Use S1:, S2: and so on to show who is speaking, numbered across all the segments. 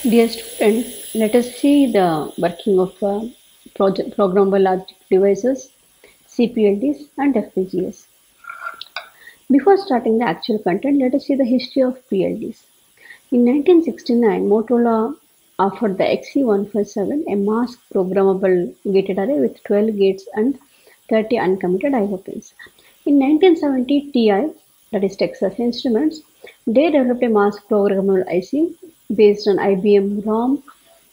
S1: Dear students, let us see the working of programmable logic devices, CPLDs and FPGAs. Before starting the actual content, let us see the history of PLDs. In 1969, Motorola offered the XE157, a mask programmable gated array with 12 gates and 30 uncommitted IO pins. In 1970, TI, that is Texas Instruments, they developed a mask programmable IC based on IBM ROM,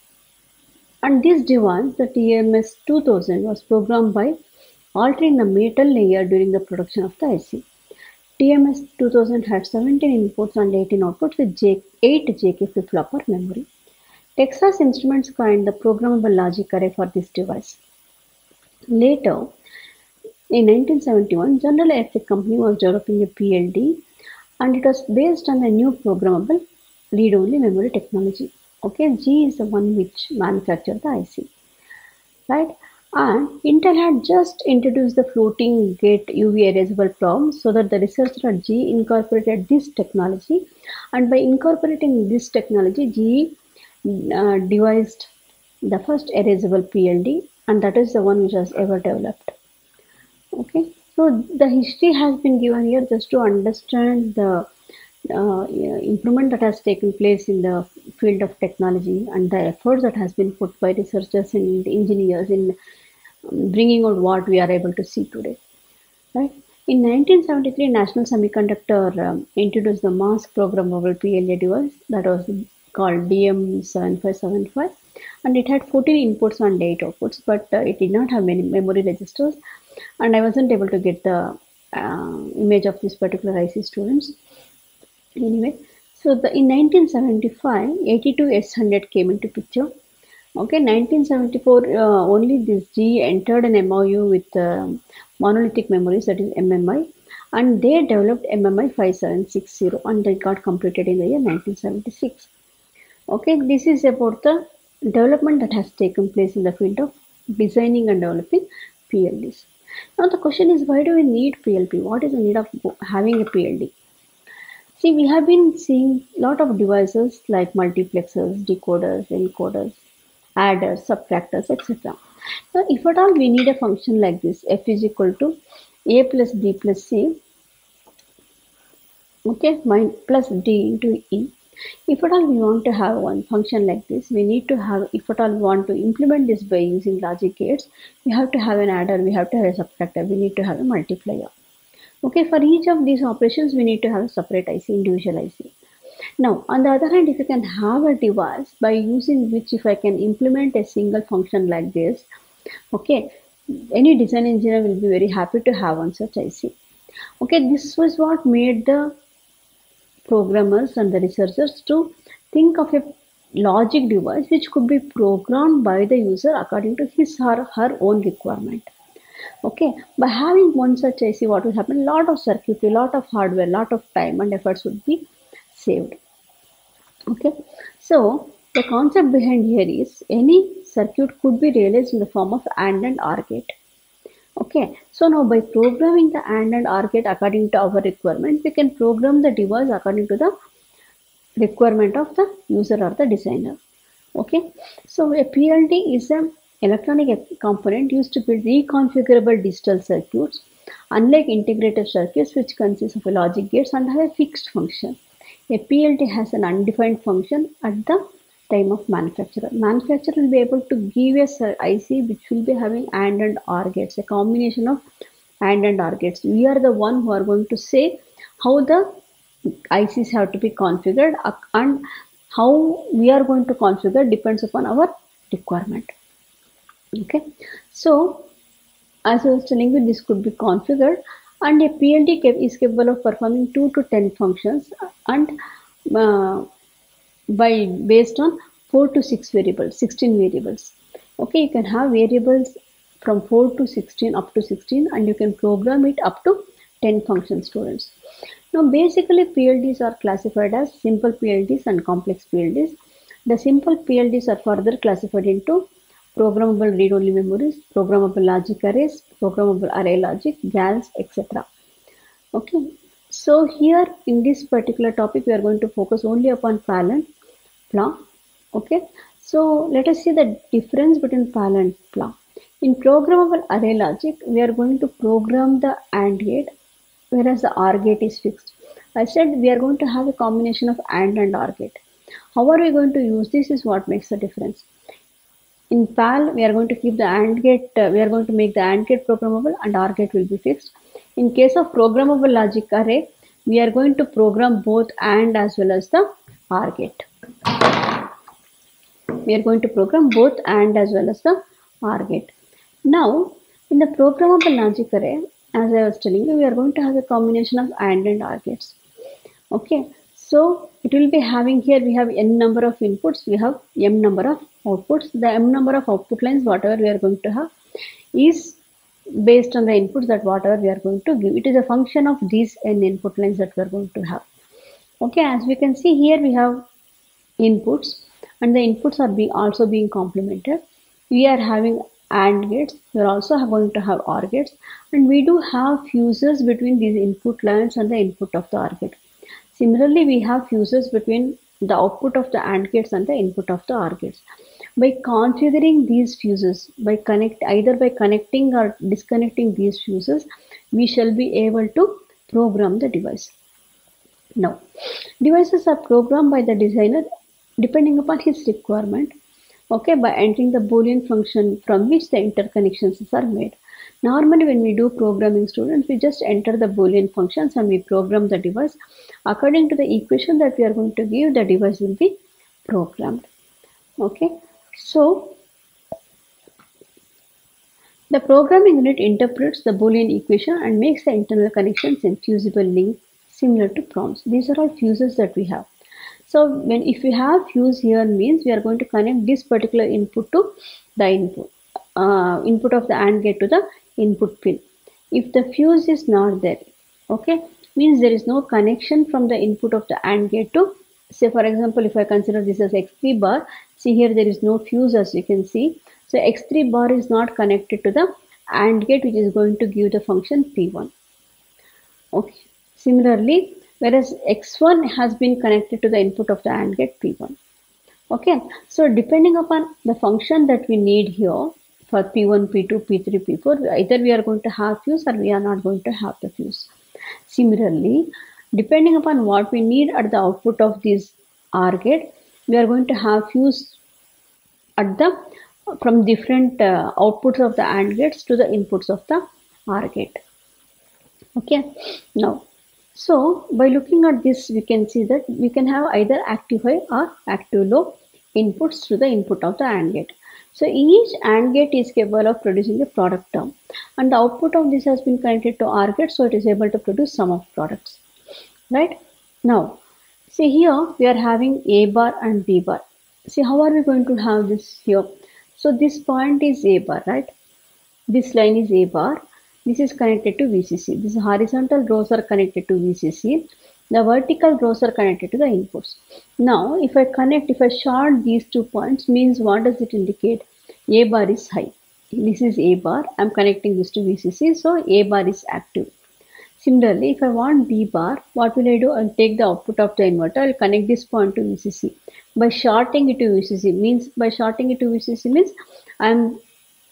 S1: and this device, the TMS-2000, was programmed by altering the metal layer during the production of the IC. TMS-2000 had 17 inputs and 18 outputs with 8 JK flip-flopper memory. Texas Instruments coined the programmable logic array for this device. Later, in 1971, General Electric Company was developing a PLD, and it was based on a new programmable read-only memory technology. Okay, G is the one which manufactured the IC, right? And Intel had just introduced the floating gate UV erasable PROM, so that the researcher at G incorporated this technology, and by incorporating this technology, G devised the first erasable PLD, and that is the one which was ever developed. Okay, so the history has been given here just to understand the improvement that has taken place in the field of technology and the efforts that has been put by researchers and engineers in bringing out what we are able to see today, right? In 1973, National Semiconductor introduced the mask programmable PLA device that was called DM7575, and it had 14 inputs and 8 outputs, but it did not have many memory registers, and I wasn't able to get the image of this particular IC, students. Anyway, so in 1975, 82S100 came into picture. Okay, 1974, only this G entered an MOU with Monolithic Memories, that is MMI, and they developed MMI 5760, and they got completed in the year 1976. Okay, this is about the development that has taken place in the field of designing and developing PLDs. Now the question is, why do we need PLD? What is the need of having a PLD? See, we have been seeing a lot of devices like multiplexers, decoders, encoders, adders, subtractors, etc. Now, if at all we need a function like this, f is equal to a plus b plus c, okay, plus d into e. If at all we want to have one function like this, we need to have, if at all we want to implement this by using logic gates, we have to have an adder, we have to have a subtractor, we need to have a multiplier. Okay, for each of these operations, we need to have a separate IC, individual IC. Now, on the other hand, if you can have a device by using which if I can implement a single function like this, okay, any design engineer will be very happy to have one such IC. Okay, this was what made the programmers and the researchers to think of a logic device which could be programmed by the user according to his or her own requirement. Okay, by having one such IC, what will happen? Lot of circuitry, lot of hardware, lot of time and efforts would be saved. Okay, so the concept behind here is any circuit could be realized in the form of AND and OR gate. Okay, so now by programming the AND and OR gate according to our requirement, we can program the device according to the requirement of the user or the designer. Okay, so a PLD is an electronic component used to build reconfigurable digital circuits, unlike integrated circuits which consist of logic gates and have a fixed function. A PLD has an undefined function at the time of manufacturer. Manufacturer will be able to give a IC which will be having AND and OR gates, a combination of AND and OR gates. We are the one who are going to say how the ICs have to be configured, and how we are going to configure depends upon our requirement. Okay, so as I was telling you, this could be configured, and a PLD is capable of performing 2 to 10 functions, and based on 4 to 6 variables, 16 variables. Okay, you can have variables from 4 to 16 up to 16, and you can program it up to 10 function, students. Now basically PLDs are classified as simple PLDs and complex PLDs. The simple PLDs are further classified into programmable read-only memories, programmable logic arrays, programmable array logic, GALs, etc. Okay, so here in this particular topic we are going to focus only upon parallel, Okay, so let us see the difference between PAL and PLA. In programmable array logic, we are going to program the AND gate, whereas the OR gate is fixed. I said we are going to have a combination of AND and OR gate. How are we going to use this is what makes the difference. In PAL, we are going to keep the AND gate, we are going to make the AND gate programmable and OR gate will be fixed. In case of programmable logic array, we are going to program both AND as well as the OR gate. We are going to program both AND as well as the OR gate. Now, in the programmable logic array, as I was telling you, we are going to have a combination of AND and OR gates. Okay, so it will be having here, we have n number of inputs, we have m number of outputs. The m number of output lines, whatever we are going to have, is based on the inputs that whatever we are going to give. It is a function of these n input lines that we are going to have. Okay, as we can see here, we have inputs and the inputs are also being complemented. We are having AND gates, we are also going to have OR gates, and we do have fuses between these input lines and the input of the OR gate. Similarly, we have fuses between the output of the AND gates and the input of the OR gates. By configuring these fuses, either by connecting or disconnecting these fuses, we shall be able to program the device. Now, devices are programmed by the designer depending upon his requirement, okay, by entering the Boolean function from which the interconnections are made. Normally, when we do programming, students, we just enter the Boolean functions and we program the device. According to the equation that we are going to give, the device will be programmed. Okay, so the programming unit interprets the Boolean equation and makes the internal connections in fusible link similar to prompts. These are all fuses that we have. So if we have fuse here, means we are going to connect this particular input to the input of the AND gate to the input pin. If the fuse is not there, okay, means there is no connection from the input of the AND gate to, say for example, if I consider this as X3 bar, see here there is no fuse as you can see. So X3 bar is not connected to the AND gate which is going to give the function P1. Okay, similarly, whereas X1 has been connected to the input of the AND gate P1. Okay, so depending upon the function that we need here for P1, P2, P3, P4, either we are going to have fuse or we are not going to have the fuse. Similarly, depending upon what we need at the output of this OR gate, we are going to have fuse at the from different outputs of the AND gates to the inputs of the OR gate. Okay, now, so by looking at this, we can see that we can have either active high or active low inputs to the input of the AND gate. So each AND gate is capable of producing a product term, and the output of this has been connected to OR gate, so it is able to produce sum of products. Right? Now, see here we are having A bar and B bar. See, how are we going to have this here? So this point is A bar, right? This line is A bar. This is connected to VCC. These horizontal rows are connected to VCC. The vertical rows are connected to the inputs. Now, if I short these 2 points, means what does it indicate? A bar is high. This is A bar. I am connecting this to VCC, so A bar is active. Similarly, if I want B bar, what will I do? I'll take the output of the inverter. I'll connect this point to VCC. By shorting it to VCC means I'm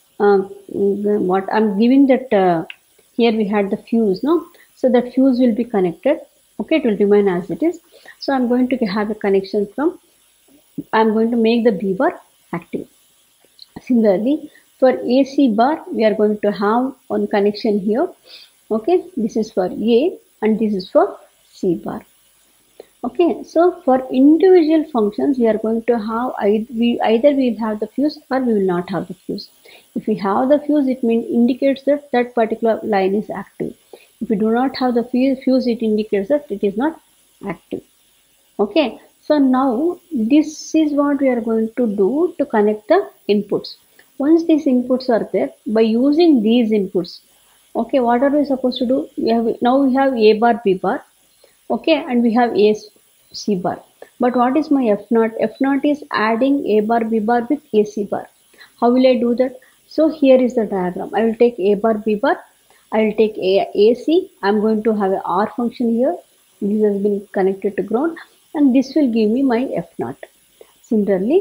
S1: I'm giving that here we had the fuse, no? So that fuse will be connected. Okay, it will remain as it is. So I'm going to have a connection from, I'm going to make the B bar active. Similarly, for AC bar, we are going to have one connection here. Okay, this is for A and this is for C bar. Okay, so for individual functions, we are going to have either we will have the fuse or we will not have the fuse. If we have the fuse, it indicates that that particular line is active. If we do not have the fuse, it indicates that it is not active. Okay, so now this is what we are going to do to connect the inputs. Once these inputs are there, by using these inputs, okay, what are we supposed to do? Now we have A bar, B bar, okay, and we have A, C bar. But what is my F0? F0 is adding A bar, B bar with AC bar. How will I do that? So here is the diagram. I will take A bar, B bar. I will take AC. I am going to have a R function here. This has been connected to ground, and this will give me my F0. Similarly,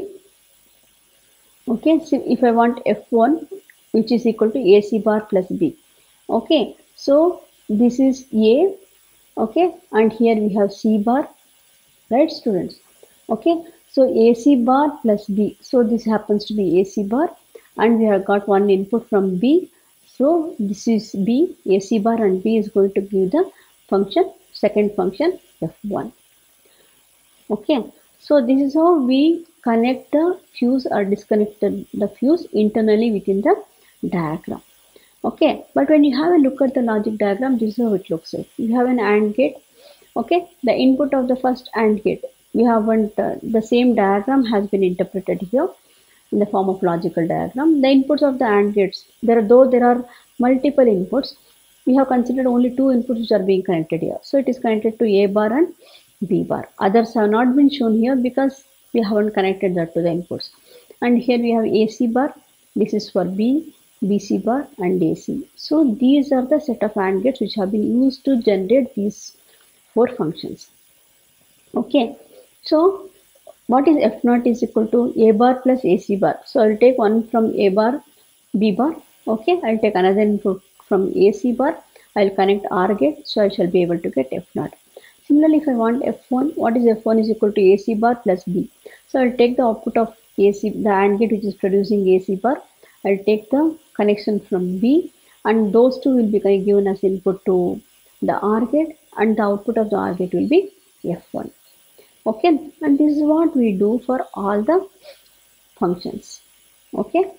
S1: okay, so if I want F1 which is equal to AC bar plus B, okay, so this is A, okay, and here we have C bar, right students? Okay, so AC bar plus B, so this happens to be AC bar and we have got one input from B, so this is B, AC bar and B is going to give the function, second function F1. Okay, so this is how we connect the fuse or disconnect the fuse internally within the diagram. Okay, but when you have a look at the logic diagram, this is how it looks like. You have an AND gate. Okay, the input of the first AND gate, we haven't the same diagram has been interpreted here in the form of logical diagram. The inputs of the AND gates, though there are multiple inputs, we have considered only two inputs which are being connected here. So it is connected to A bar and B bar. Others have not been shown here because we haven't connected that to the inputs. And here we have AC bar, this is for B, BC bar and AC. So these are the set of AND gates which have been used to generate these four functions. Okay, so what is F naught is equal to A bar plus AC bar. So I'll take one from A bar, B bar. Okay, I'll take another input from AC bar. I'll connect OR gate, so I shall be able to get F naught. Similarly, if I want F1, what is F1 is equal to AC bar plus B. So I'll take the output of AC, the AND gate which is producing AC bar. I'll take the connection from B and those two will be given as input to the OR gate and the output of the OR gate will be F1. Okay, and this is what we do for all the functions. Okay,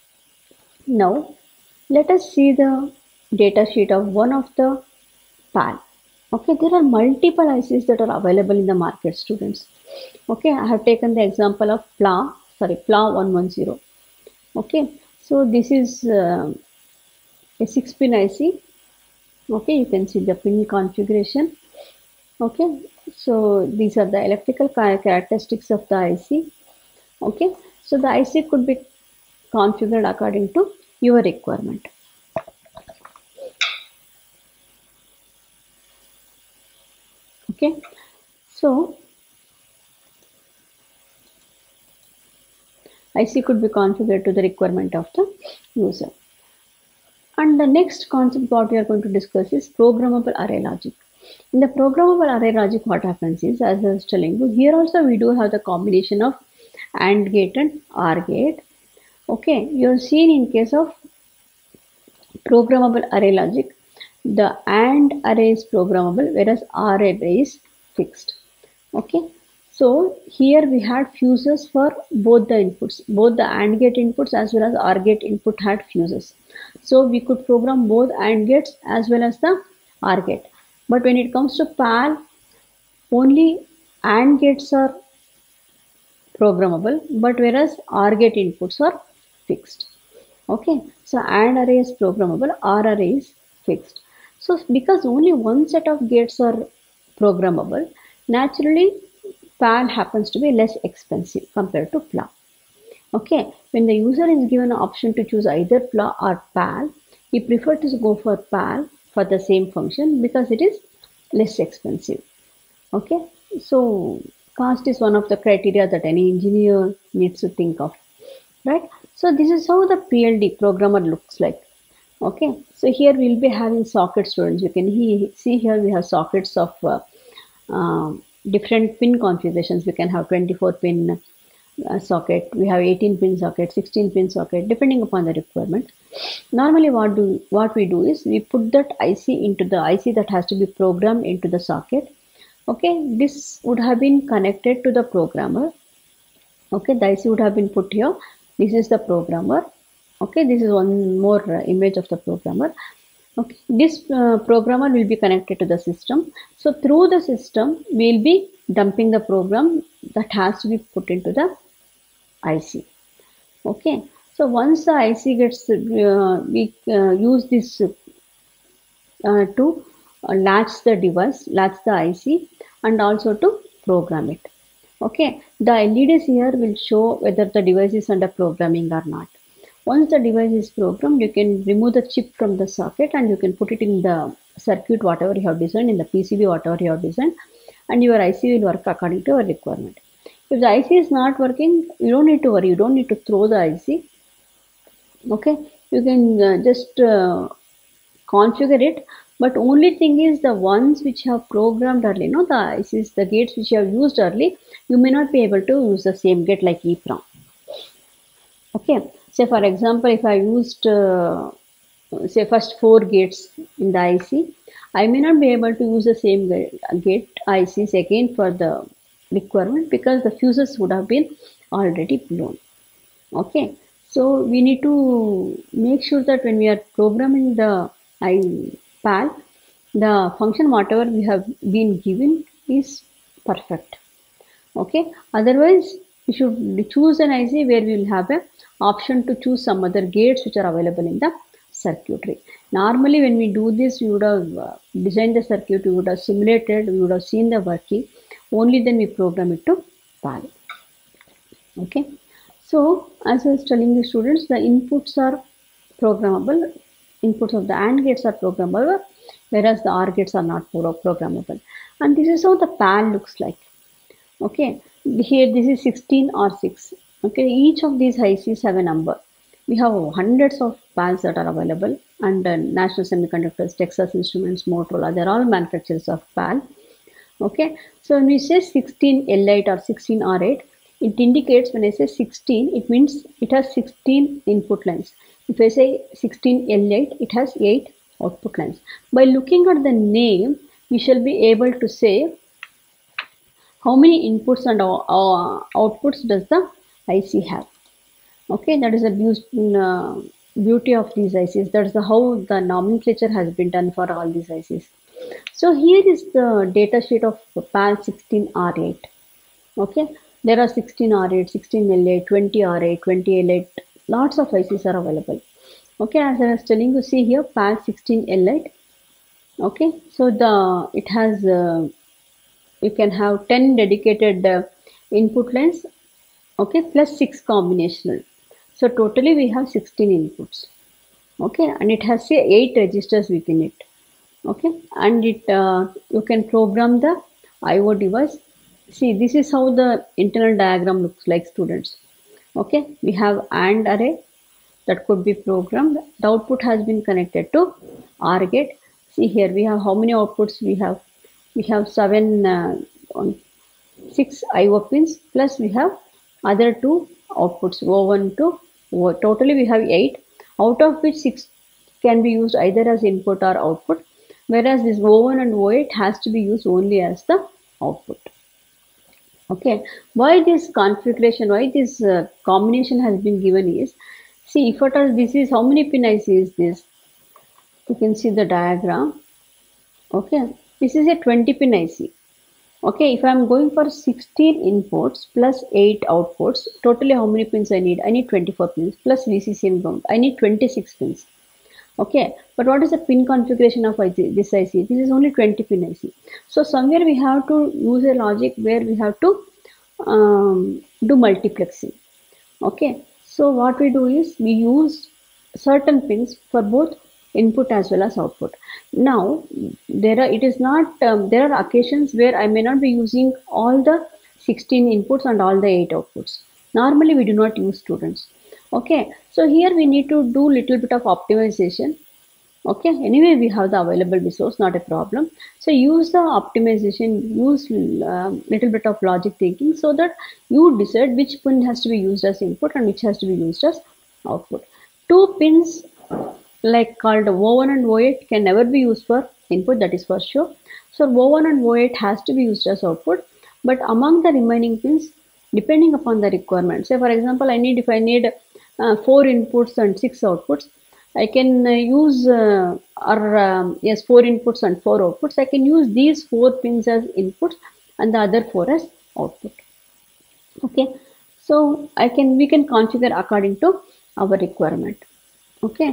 S1: now let us see the data sheet of one of the PAL. Okay, there are multiple ICs that are available in the market, students. Okay, I have taken the example of PLA 110. Okay, so this is a 6-pin IC. Okay, you can see the pin configuration. Okay, so these are the electrical characteristics of the IC. Okay, so the IC could be configured according to your requirement. Okay, so IC could be configured to the requirement of the user. And the next concept what we are going to discuss is programmable array logic. In the programmable array logic, what happens is, as I was telling you, here also we do have the combination of AND gate and OR gate. Okay, you have seen in case of programmable array logic, the AND array is programmable, whereas OR array is fixed. Okay, so here we had fuses for both the inputs, both the AND gate inputs as well as OR gate input had fuses. So we could program both AND gates as well as the OR gate. But when it comes to PAL, only AND gates are programmable, but whereas OR gate inputs are fixed. Okay, so AND array is programmable, OR array is fixed. So because only one set of gates are programmable, naturally PAL happens to be less expensive compared to PLA. Okay, when the user is given an option to choose either PLA or PAL, he prefers to go for PAL for the same function because it is less expensive. Okay, so cost is one of the criteria that any engineer needs to think of, right? So this is how the PLD programmer looks like. Okay, so here we'll be having socket, students. You can see here we have sockets of different pin configurations. We can have 24 pin socket, we have 18 pin socket, 16 pin socket, depending upon the requirement. Normally what we do is we put that IC into the IC that has to be programmed into the socket. Okay, this would have been connected to the programmer. Okay, the IC would have been put here. This is the programmer. Okay, this is one more image of the programmer. Okay, this programmer will be connected to the system. So through the system, we'll be dumping the program that has to be put into the IC. Okay, so once the IC gets, we use this to latch the device, latch the IC, and also to program it. Okay, the LEDs here will show whether the device is under programming or not. Once the device is programmed, you can remove the chip from the socket and you can put it in the circuit whatever you have designed, in the PCB whatever you have designed, and your IC will work according to your requirement. If the IC is not working, you don't need to worry. You don't need to throw the IC. Okay, you can just configure it. But only thing is the ones which you have programmed early, no, the ICs, the gates which you have used early, you may not be able to use the same gate like EEPROM. Okay, say for example, if I used say first 4 gates in the IC, I may not be able to use the same gate ICs again for the requirement because the fuses would have been already blown. Okay, so we need to make sure that when we are programming the PAL, the function whatever we have been given is perfect. Okay, otherwise we should choose an IC where we will have a option to choose some other gates which are available in the circuitry. Normally when we do this, we would have designed the circuit, we would have simulated, we would have seen the working, only then we program it to PAL. Okay, so as I was telling the students, the inputs are programmable, inputs of the AND gates are programmable, whereas the OR gates are not programmable. And this is how the PAL looks like. Okay, here this is 16 or 6. Okay, each of these ICs have a number. We have hundreds of PALs that are available, and National Semiconductors, Texas Instruments, Motorola, they're all manufacturers of PAL. Okay, so when we say 16 L8 or 16 R8, it indicates, when I say 16, it means it has 16 input lines. If I say 16 L8, it has 8 output lines. By looking at the name, we shall be able to say how many inputs and outputs does the IC have. Okay, that is the beauty of these ICs. That's how the nomenclature has been done for all these ICs. So here is the data sheet of PAL 16R8. Okay, there are 16R8, 16L8, 20R8, 20L8, lots of ICs are available. Okay, as I was telling you, see here PAL 16L8. Okay, so it has you can have 10 dedicated input lines, okay, plus 6 combinational. So totally we have 16 inputs. Okay, and it has say 8 registers within it. Okay, and it you can program the IO device. See, this is how the internal diagram looks like, students. Okay, we have AND array that could be programmed. The output has been connected to OR gate. See here, we have how many outputs we have. We have 6 IO pins, plus we have other 2 outputs, O1 to O. Totally we have 8, out of which 6 can be used either as input or output, whereas this O1 and O8 has to be used only as the output. Okay, why this configuration, why this combination has been given is, see, if at all this is, how many pin IC is this? You can see the diagram. Okay, this is a 20 pin IC. Okay, if I am going for 16 inputs plus 8 outputs, totally how many pins I need? I need 24 pins plus VCC and ground. I need 26 pins. Okay, but what is the pin configuration of this IC? This is only 20 pin IC. So somewhere we have to use a logic where we have to do multiplexing. Okay, so what we do is we use certain pins for both input as well as output. Now there are occasions where I may not be using all the 16 inputs and all the 8 outputs. Normally we do not use, students. Okay, so here we need to do little bit of optimization. Okay, anyway we have the available resource, not a problem. So use the optimization, use little bit of logic thinking, so that you decide which pin has to be used as input and which has to be used as output. 2 pins like called O1 and O8 can never be used for input, that is for sure. So O1 and O8 has to be used as output, but among the remaining pins, depending upon the requirement, say for example, if I need 4 inputs and 6 outputs, I can use 4 inputs and 4 outputs. I can use these 4 pins as inputs and the other 4 as output. Okay, so we can configure according to our requirement. Okay,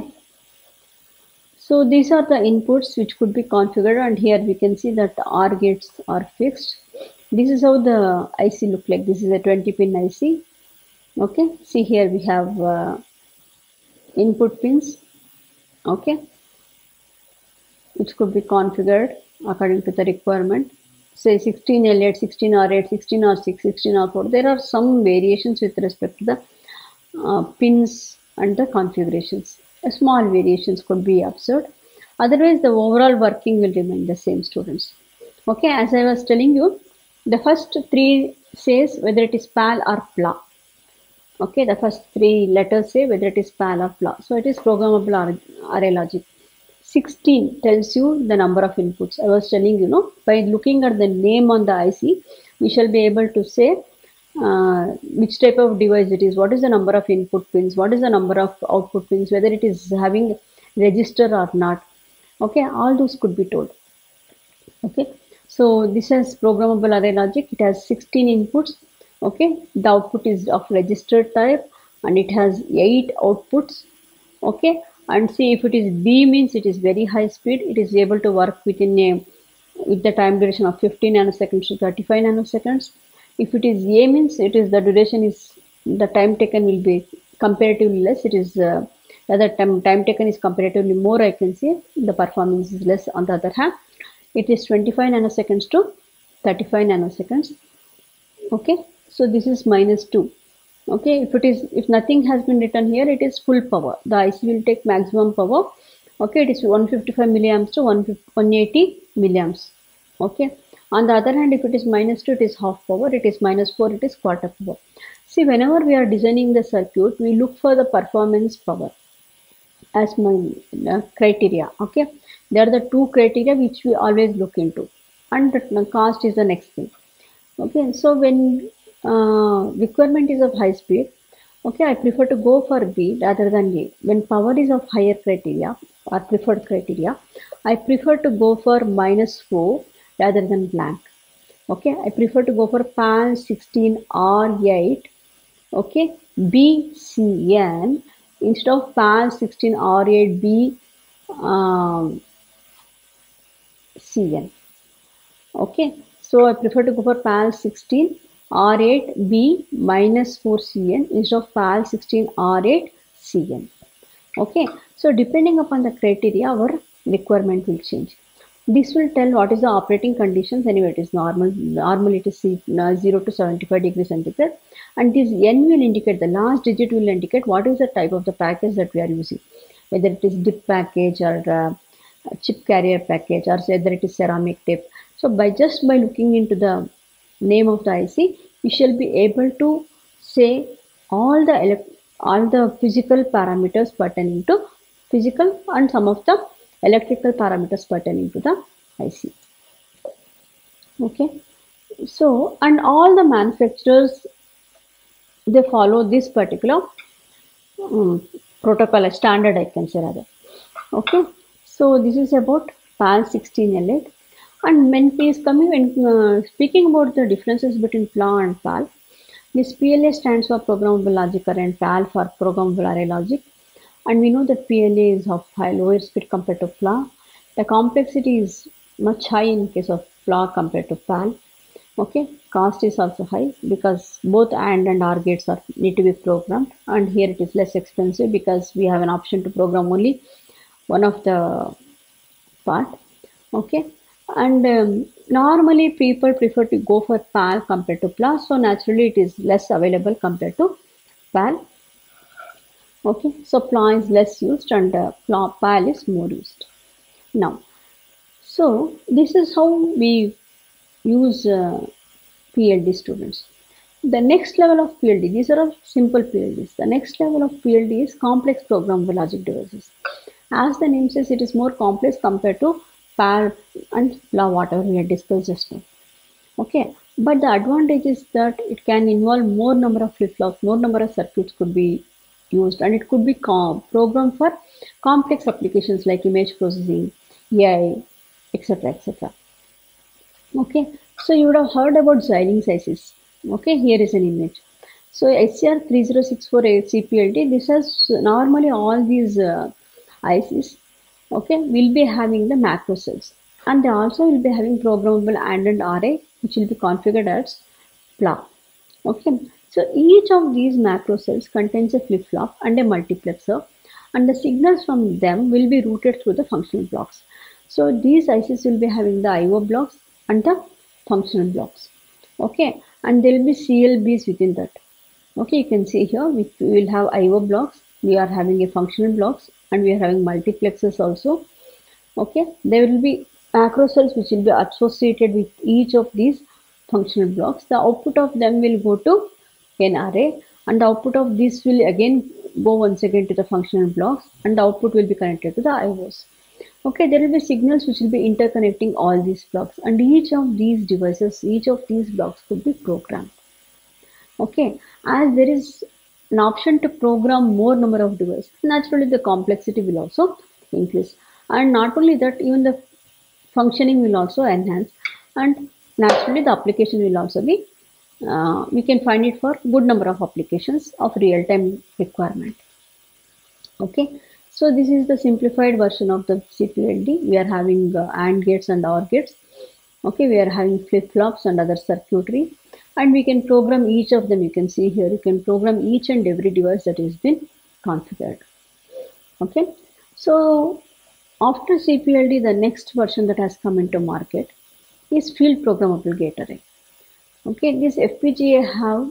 S1: so these are the inputs which could be configured, and here we can see that the OR gates are fixed. This is how the IC look like. This is a 20 pin IC. Okay, see here we have input pins. Okay, which could be configured according to the requirement. say 16L8, 16R8, 16R6, 16R4. There are some variations with respect to the pins and the configurations. Small variations could be observed. Otherwise, the overall working will remain the same, students. Okay, as I was telling you, the first three says whether it is PAL or PLA. Okay, the first three letters say whether it is PAL or PLA. So it is programmable array logic. 16 tells you the number of inputs. I was telling you, by looking at the name on the IC, we shall be able to say which type of device it is, what is the number of input pins, what is the number of output pins, whether it is having register or not. Okay, all those could be told. Okay, so this is programmable array logic. It has 16 inputs. Okay, the output is of register type and it has 8 outputs. Okay, and see, if it is B means it is very high speed. It is able to work within with the time duration of 15 nanoseconds to 35 nanoseconds. If it is A means it is the duration is the time taken will be comparatively less. It is rather time taken is comparatively more. I can say the performance is less. On the other hand, it is 25 nanoseconds to 35 nanoseconds. Okay, so this is -2. Okay, if nothing has been written here, it is full power. The IC will take maximum power. Okay, it is 155 milliamps to 180 milliamps. Okay, on the other hand, if it is -2, it is half power. It is -4, it is quarter power. See, whenever we are designing the circuit, we look for the performance power as my criteria. Okay, they are the two criteria which we always look into, and the cost is the next thing. Okay, so when requirement is of high speed, okay, I prefer to go for B rather than A. When power is of higher criteria or preferred criteria, I prefer to go for -4 rather than blank. Okay, I prefer to go for PAL 16R8. Okay, BCN instead of PAL 16R8B CN. Okay, so I prefer to go for PAL 16R8B -4CN instead of PAL 16R8CN. Okay, so depending upon the criteria, our requirement will change. This will tell what is the operating conditions. Anyway, it is normal. Normally, it is 0 to 75 degrees centigrade, and this N will indicate, the last digit will indicate what is the type of the package that we are using, whether it is DIP package or chip carrier package, or whether it is ceramic tip. So by looking into the name of the IC, we shall be able to say all the physical parameters pertaining to physical and some of the electrical parameters pertaining to the IC. Okay, so and all the manufacturers, they follow this particular protocol standard, I can say rather. Okay, so this is about PAL 16L8. And when speaking about the differences between PLA and PAL, this PLA stands for programmable logic array and PAL for programmable array logic. And we know that PLA is of lower speed compared to PLA. The complexity is much high in case of PLA compared to PAL. Okay, cost is also high because both AND and OR gates need to be programmed, and here it is less expensive because we have an option to program only one of the part. Okay, and normally people prefer to go for PAL compared to PLA, so naturally it is less available compared to PAL. Okay, so PLA is less used and PAL is more used. Now, so this is how we use PLD, students. The next level of PLD, these are simple PLDs. The next level of PLD is complex programmable logic devices. As the name says, it is more complex compared to PAL and PLA, whatever we had discussed just now. Okay, but the advantage is that it can involve more number of flip-flops, more number of circuits could be used, and it could be programmed for complex applications like image processing, AI, etc. etc. Okay, so you would have heard about Xilinx ICs. Okay, here is an image. So SCR3064 CPLD, this has normally all these ICs, okay, will be having the macro cells, and they also will be having programmable AND array, which will be configured as PLA. Okay, so each of these macro cells contains a flip-flop and a multiplexer, and the signals from them will be routed through the functional blocks. So these ICs will be having the IO blocks and the functional blocks. Okay, and there will be CLBs within that. Okay, you can see here we will have IO blocks, we are having a functional blocks, and we are having multiplexes also. Okay, there will be macro cells which will be associated with each of these functional blocks. The output of them will go to an array, and the output of this will again go once again to the functional blocks, and the output will be connected to the IOs. Okay, there will be signals which will be interconnecting all these blocks, and each of these devices, each of these blocks could be programmed. Okay, as there is an option to program more number of devices, naturally the complexity will also increase. And not only that, even the functioning will also enhance, and naturally the application will also be, we can find it for good number of applications of real-time requirement. Okay, so this is the simplified version of the CPLD. We are having AND gates and OR gates. Okay, we are having flip-flops and other circuitry, and we can program each of them. You can see here, you can program each and every device that has been configured. Okay, so after CPLD, the next version that has come into market is field programmable gate array. Okay, this FPGA have,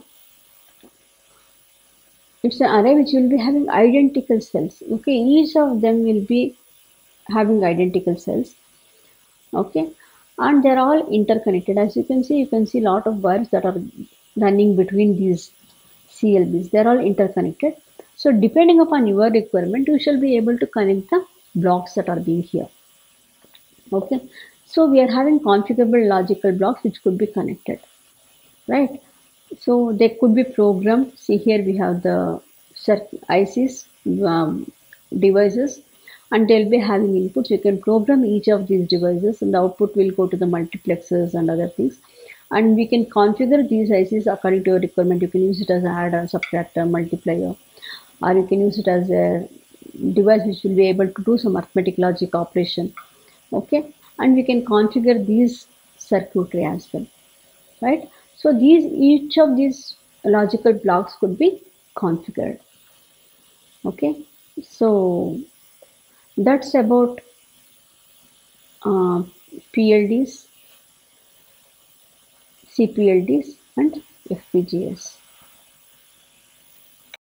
S1: it's an array which will be having identical cells. Okay, each of them will be having identical cells. Okay, and they're all interconnected. As you can see a lot of wires that are running between these CLBs. They're all interconnected. So depending upon your requirement, you shall be able to connect the blocks that are being here. Okay, so we are having configurable logical blocks which could be connected, right? So they could be programmed. See here we have the ICs devices, and they'll be having inputs. You can program each of these devices, and the output will go to the multiplexers and other things. And we can configure these ICs according to your requirement. You can use it as an adder, subtractor, multiplier, or you can use it as a device which will be able to do some arithmetic logic operation. Okay, and we can configure these circuitry as well, right? So each of these logical blocks could be configured. Okay, so that's about PLDs, CPLDs, and FPGAs.